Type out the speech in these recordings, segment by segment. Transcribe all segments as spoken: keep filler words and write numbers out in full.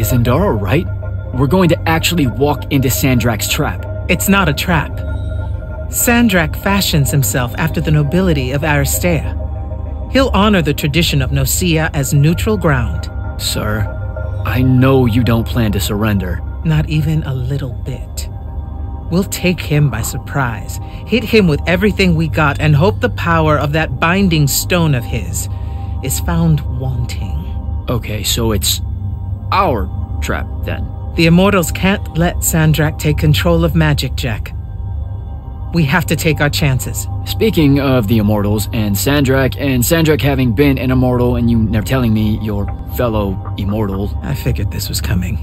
Is Zendara right? We're going to actually walk into Sandrak's trap. It's not a trap. Sandrak fashions himself after the nobility of Aristea. He'll honor the tradition of Nosea as neutral ground. Sir, I know you don't plan to surrender. Not even a little bit. We'll take him by surprise, hit him with everything we got, and hope the power of that binding stone of his is found wanting. Okay, so it's our trap, then. The Immortals can't let Sandrak take control of magic, Jack. We have to take our chances. Speaking of the Immortals and Sandrak, and Sandrak having been an Immortal and you never telling me your fellow Immortal... I figured this was coming.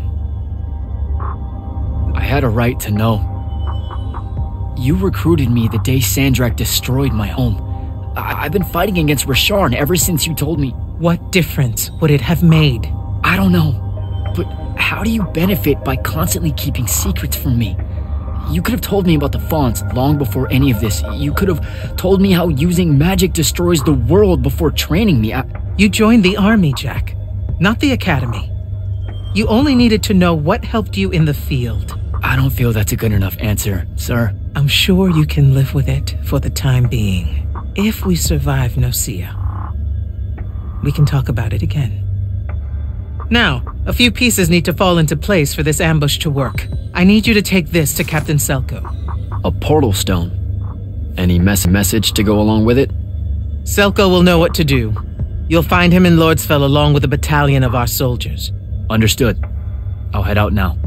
I had a right to know. You recruited me the day Sandrak destroyed my home. I I've been fighting against Rasharn ever since you told me. What difference would it have made? I don't know. But how do you benefit by constantly keeping secrets from me? You could have told me about the fonts long before any of this. You could have told me how using magic destroys the world before training me. I... You joined the army, Jack, not the academy. You only needed to know what helped you in the field. I don't feel that's a good enough answer, sir. I'm sure you can live with it for the time being. If we survive Nosea, we can talk about it again. Now, a few pieces need to fall into place for this ambush to work. I need you to take this to Captain Selko. A portal stone? Any mess message to go along with it? Selko will know what to do. You'll find him in Lordsfell along with a battalion of our soldiers. Understood. I'll head out now.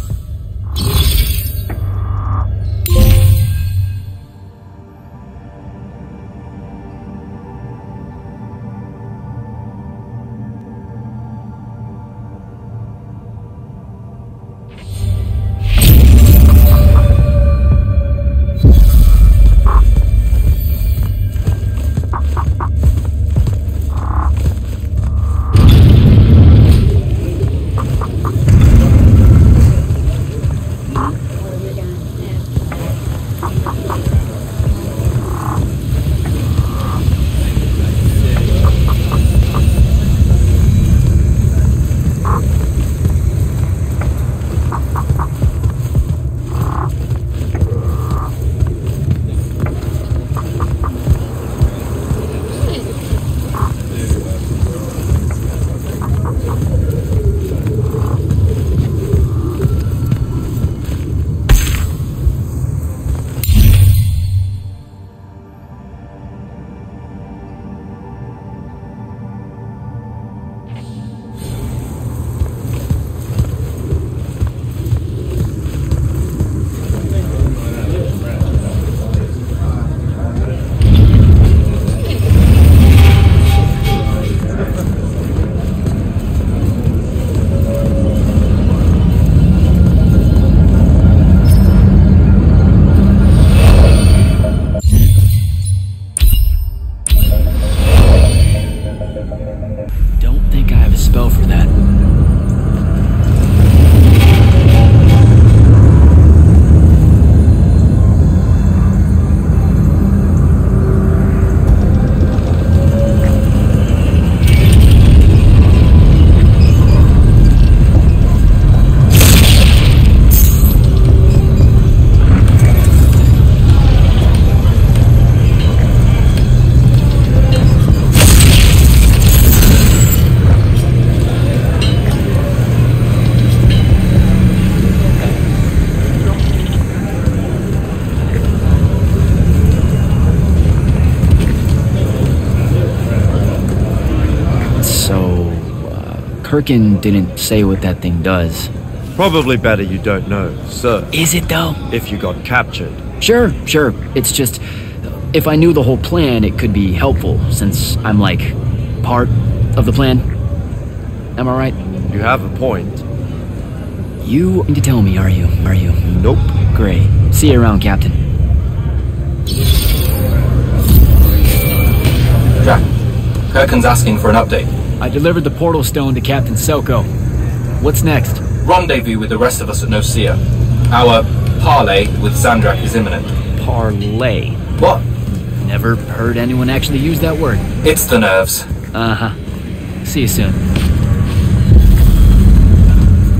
Kirkin didn't say what that thing does. Probably better you don't know, sir. Is it though? If you got captured. Sure, sure. It's just, if I knew the whole plan, it could be helpful, since I'm like, part of the plan. Am I right? You have a point. You need to tell me, are you? Are you? Nope. Great. See you around, Captain. Jack, Kirkin's asking for an update. I delivered the portal stone to Captain Selko. What's next? Rendezvous with the rest of us at Nosea. Our parley with Sandrak is imminent. Parlay? What? Never heard anyone actually use that word. It's the nerves. Uh-huh. See you soon.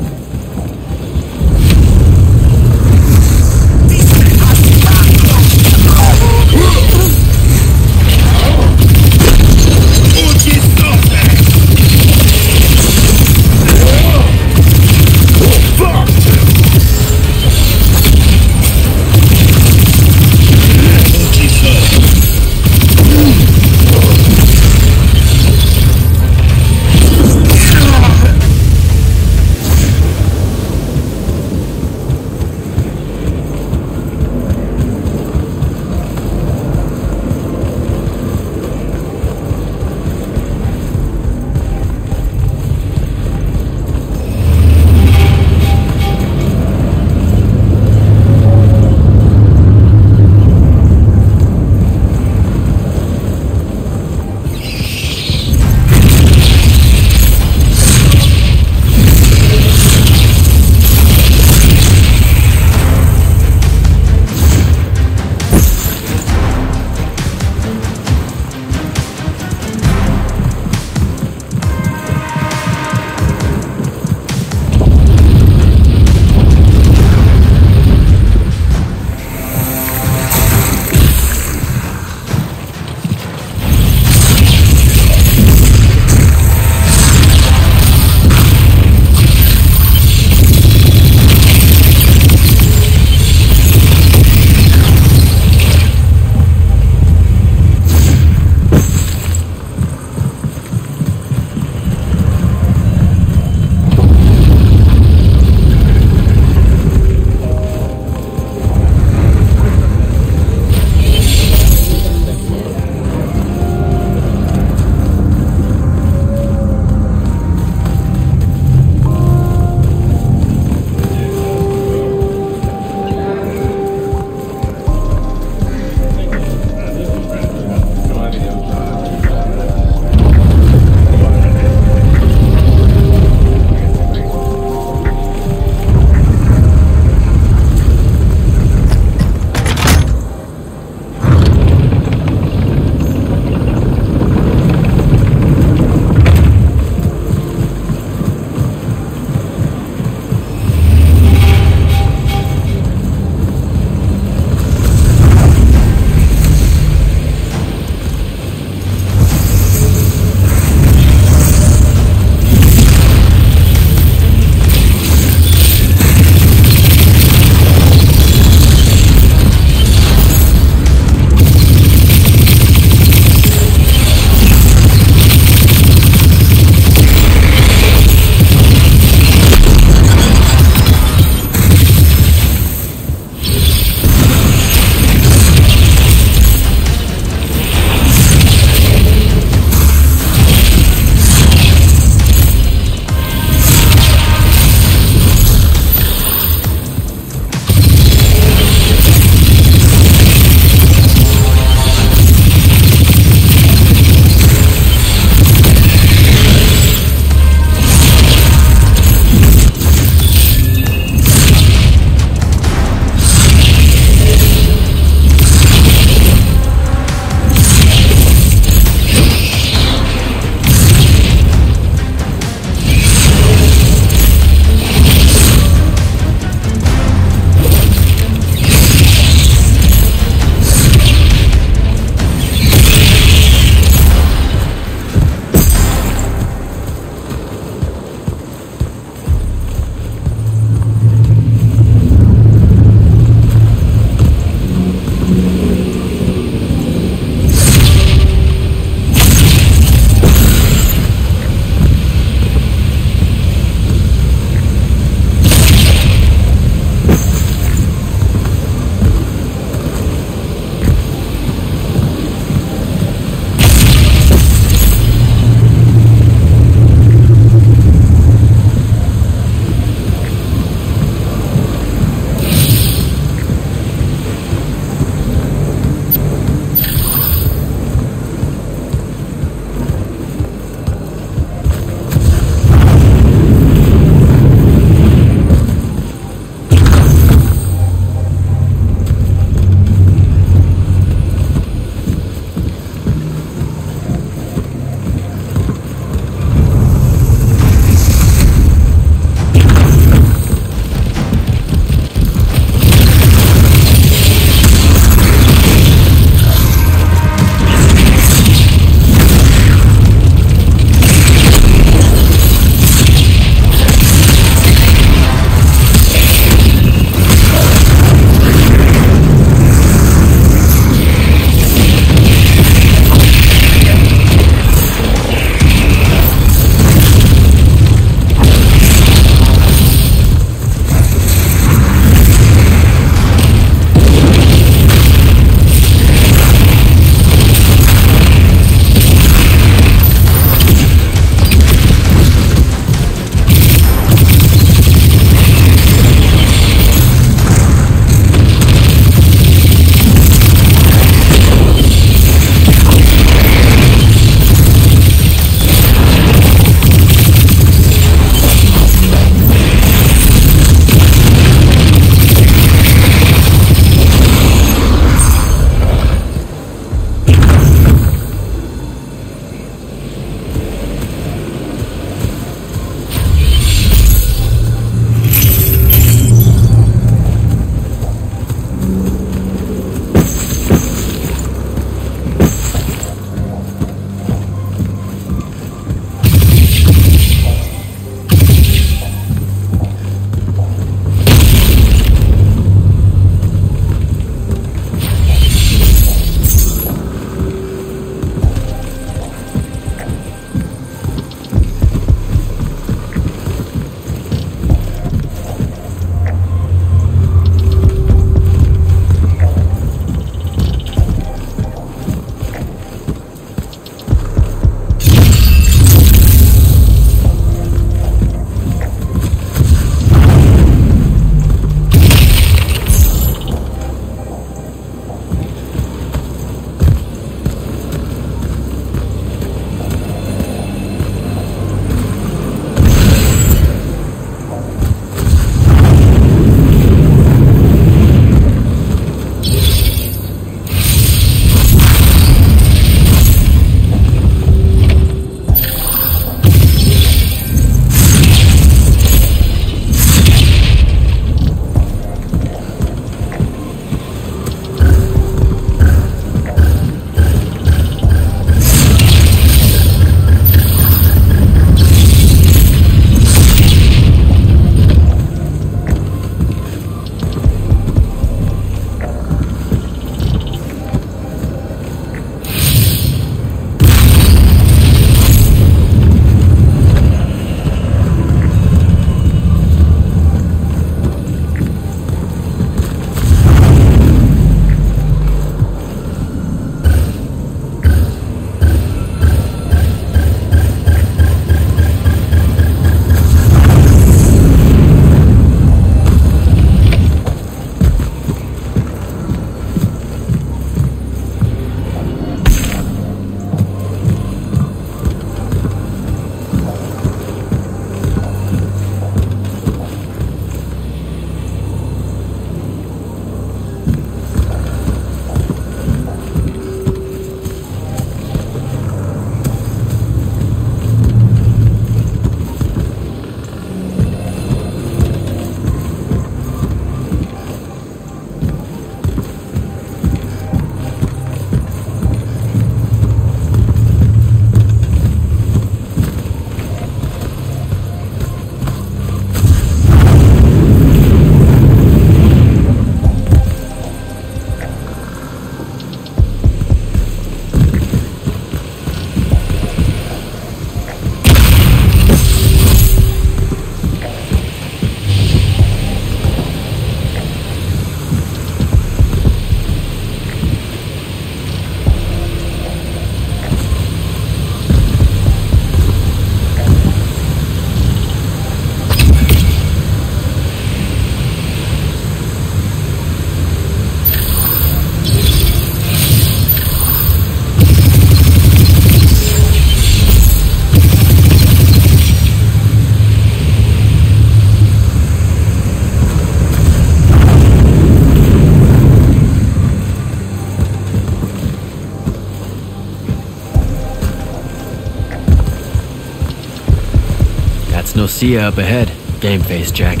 That's Nocia up ahead. Game face, Jack.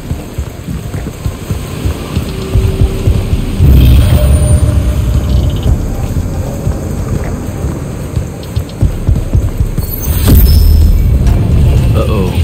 Uh-oh.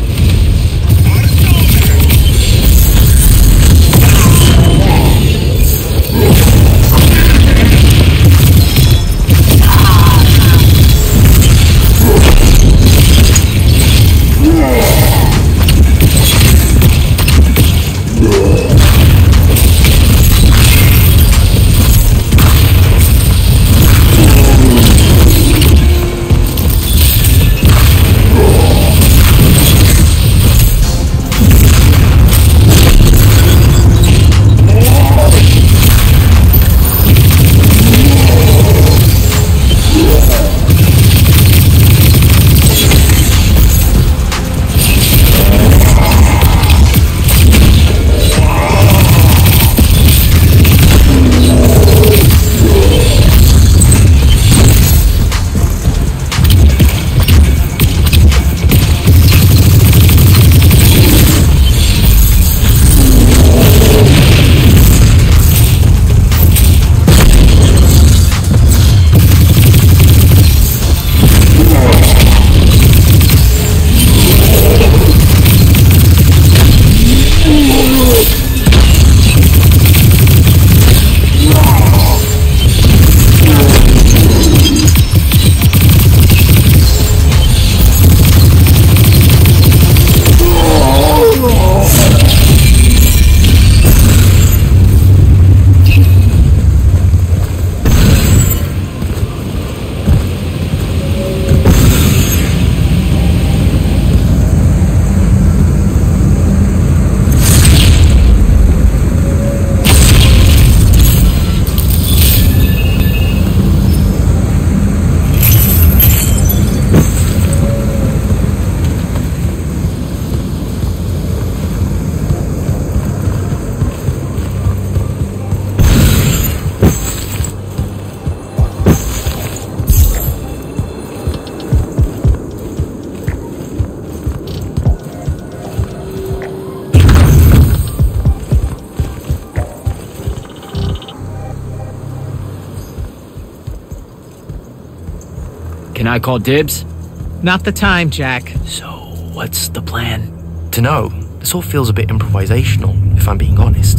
Can I call dibs? Not the time, Jack. So, what's the plan? Dunno. This all feels a bit improvisational, if I'm being honest.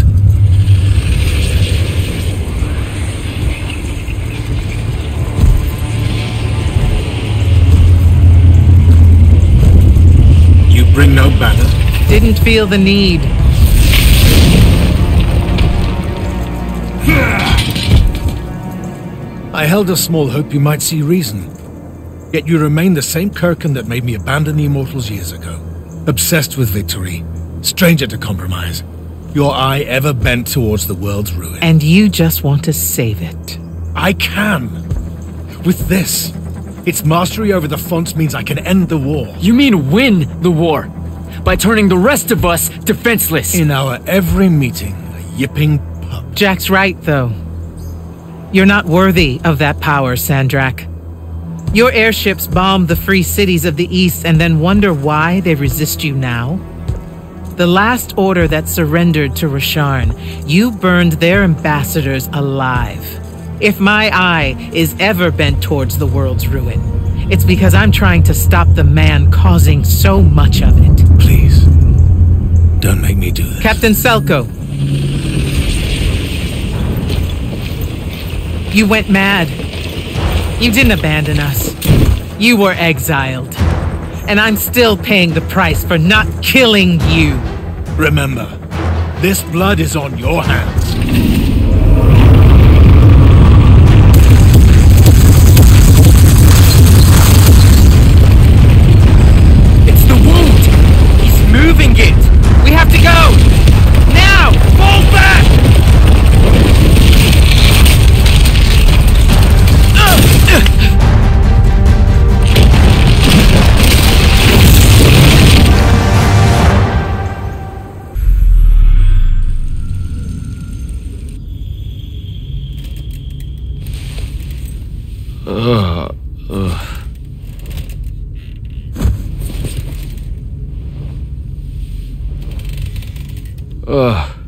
You bring no banner? Didn't feel the need. I held a small hope you might see reason. Yet you remain the same Kirkin that made me abandon the Immortals years ago. Obsessed with victory, stranger to compromise. Your eye ever bent towards the world's ruin. And you just want to save it. I can. With this, its mastery over the fonts means I can end the war. You mean win the war? By turning the rest of us defenseless? In our every meeting, a yipping pup. Jack's right, though. You're not worthy of that power, Sandrak. Your airships bomb the free cities of the East and then wonder why they resist you now? The last order that surrendered to Rasharn, you burned their ambassadors alive. If my eye is ever bent towards the world's ruin, it's because I'm trying to stop the man causing so much of it. Please, don't make me do this. Captain Selko. You went mad. You didn't abandon us. You were exiled. And I'm still paying the price for not killing you. Remember, this blood is on your hands. It's the wound! He's moving it! We have to go! Now! Fall back! Ugh. Ugh. Ugh.